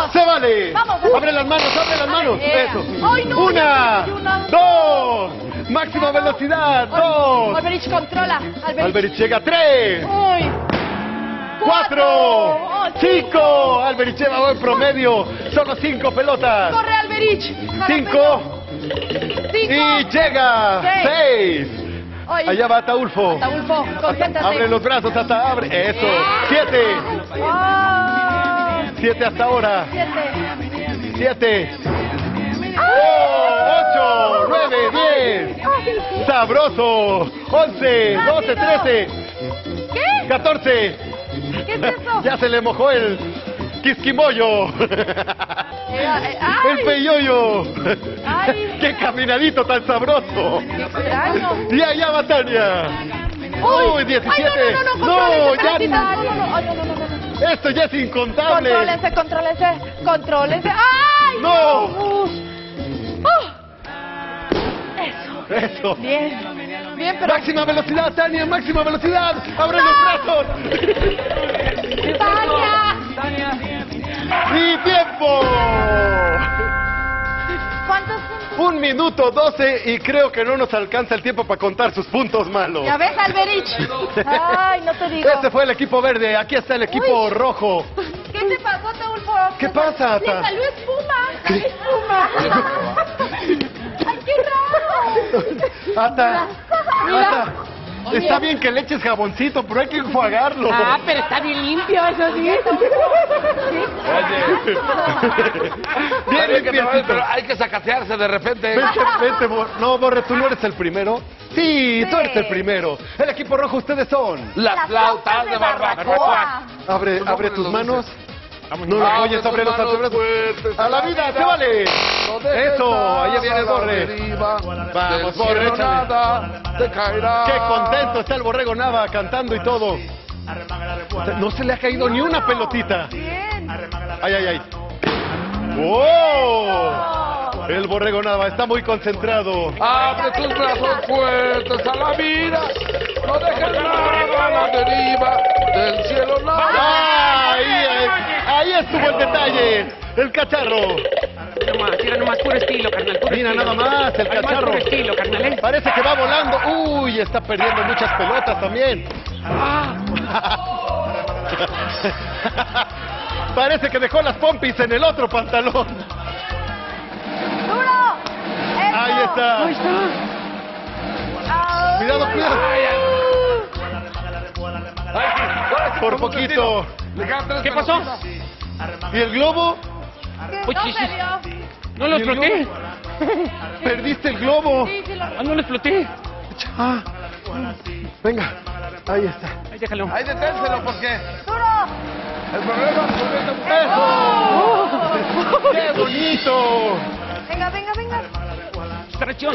¡Se vale! Vamos, ¡Abre las manos, abre las manos! Eso. ¡Ay, no! ¡Una! ¡Dos! ¡Máxima velocidad! ¡Dos! Alberich, controla. Alberich llega. ¡Tres! ¡Ay! ¡Cuatro! ¡Cinco! Alberich lleva buen promedio. Solo 5 pelotas. ¡Corre, Alberich! 5. Y llega. 6. Allá va Ataulfo. Ataulfo, concéntrate. Abre los brazos hasta abre. Eso. 7. 7 hasta ahora. 7. 8, 9, 10. Sabroso. 11, 12, 13. ¿Qué? 14. ¿Qué es eso? Ya se le mojó el quisquimoyo. El peyoyo. ¡Qué caminadito tan sabroso! ¡Qué extraño! Y allá va Tania. ¡Uy, 17! Ay, ¡No, ya! No. ¡Esto ya es incontable! Contrólese. ¡Ay! ¡No! Eso. ¡Eso! Bien, pero... ¡Máxima velocidad, Tania! ¡Máxima velocidad! ¡Abre los brazos! ¡Tania! ¡Y tiempo! ¿Cuántos puntos? 1 minuto 12 y creo que no nos alcanza el tiempo para contar sus puntos malos. ¿Ya ves, Alberich? Ay, no te digo. Este fue el equipo verde, aquí está el equipo rojo. ¿Qué te pasó, Ataulfo? ¿Qué pasa, Ata? Le salió espuma. ¡Ay, qué raro! Ata, está bien que le eches jaboncito, pero hay que enjuagarlo. Pero está bien limpio, eso sí. Bien limpiecito. Pero hay que sacatearse de repente. Vente, no, Borre, ¿tú no eres el primero? Sí, tú eres el primero. El equipo rojo, ustedes son. Las flautas de barbacoa. Abre tus manos. No lo apoyes, abre los antebrazos. ¡A la vida, se vale! Eso, ahí viene el Borre. Vamos, Borre, échale. ¡Qué contento está el Borrego Nava cantando y todo! No se le ha caído ni una pelotita. ¡Ay! ¡Oh! El Borrego Nava está muy concentrado. Abre tus brazos fuertes a la vida. No dejes nada a la deriva. Del cielo nada. Ahí estuvo el detalle. El cacharro. Tira nomás puro estilo, carnal. Mira nada más, el cacharro. Puro estilo, carnal, Parece que va volando. Uy, está perdiendo muchas pelotas también. Parece que dejó las pompis en el otro pantalón. ¡Duro! Ahí está. Cuidado. Por poquito. ¿Qué pasó? ¿Y el globo? No lo exploté. Perdiste el globo. No lo exploté. Venga, ahí está. Ahí déjalo. Ahí deténselo porque ¡Duro! el problema ¡Eso! ¡Qué bonito! Venga. Tracción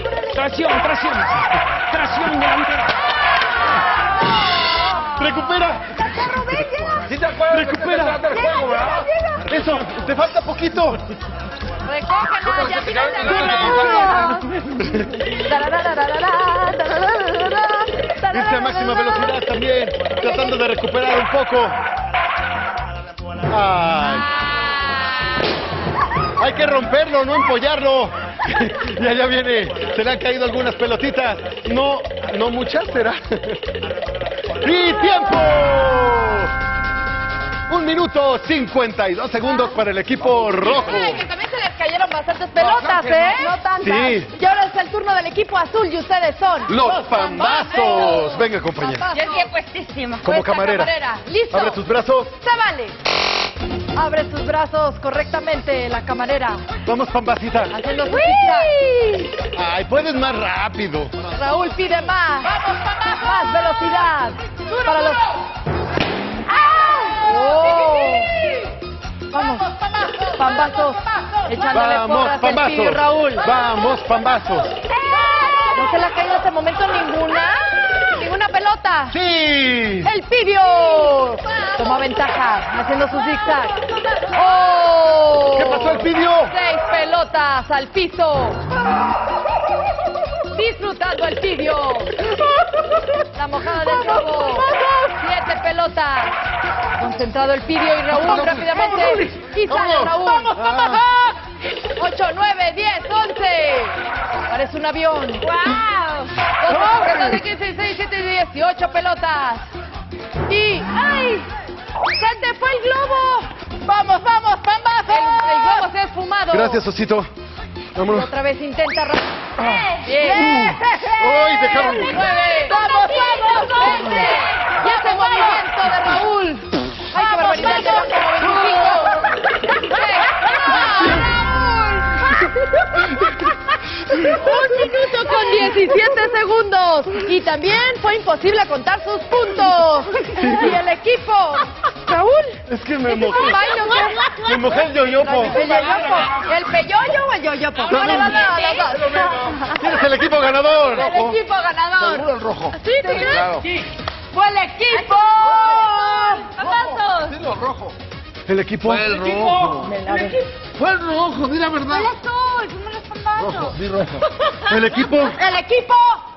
delantera. ¡Recupera! ¡Cacharro, ven, llega! ¿Sí te acuerdas? Recupera. Del juego, ¿verdad? Llega. ¡Eso! ¡Te falta poquito! Recógenos, ya Irse a máxima velocidad también, tratando de recuperar un poco. ¡Ay! Hay que romperlo, no empollarlo. Y allá viene, se le han caído algunas pelotitas. No muchas será. ¡Y tiempo! 1 minuto 52 segundos para el equipo rojo. Que también se les cayeron bastantes pelotas, ¿eh? No tantas. Sí. Y ahora es el turno del equipo azul y ustedes son... Los pambazos. Venga, compañera. Yo estoy puestísima. Como camarera. ¿Listo? Abre tus brazos. ¡Se vale! Abre tus brazos correctamente, la camarera. Vamos, pambacita. Haciendo su zigzag. Ay, puedes más rápido. Raúl pide más. ¡Vamos, pambazos! Más velocidad. Para los... ¡Oh! Vamos, pambazos. Echándole Vamos, porras el pambazos. Pidio, Raúl. Vamos, pambazos. ¿No se le ha caído hasta el momento ninguna? ¿Ninguna pelota? ¡Sí! ¡El Pidio! Toma ventaja, haciendo su zigzag. ¡Oh! ¿Qué pasó, el Pidio? 6 pelotas al piso. Disfrutando el Pidio. La mojada del globo. 7 pelota. Concentrado el Pidio y Raúl rápidamente. Y sale Raúl. ¡Vamos! 8, 9, 10, 11. Parece un avión. ¡Wow! 12, 15, 16, 17, 18 pelotas. Y... ¡ay! ¡Se te fue el globo! ¡Vamos, vamos, pambazo! El globo se ha esfumado. Gracias, Osito. Y Vámonos. otra vez intenta... ¡Bien! ¡Ay, dejaron! 9. ¡Vamos, vamos! 20. Y hace movimiento de Raúl. ¡Ay, qué barbaridad! Llevan como 25. ¡Un minuto con 17 segundos! Y también fue imposible contar sus puntos. Y el equipo... ¿Raúl? Es que me mojé. ¿Bailo qué? Me mojé el yoyopo. ¿El yoyopo? ¿El peyoyo o el yoyopo? ¿Cuál de los dos? ¿Quién es el equipo ganador? El equipo ganador. Seguro el rojo. ¿Sí? ¿Tú crees? Claro. ¡Fue el equipo! ¡Aplausos! Dilo rojo. ¿El equipo? Fue el rojo. A ver. Fue el rojo, di la verdad. ¡El azul! ¡Fuimos los pambazos! Rojo, di rojo. ¿El equipo? ¡El equipo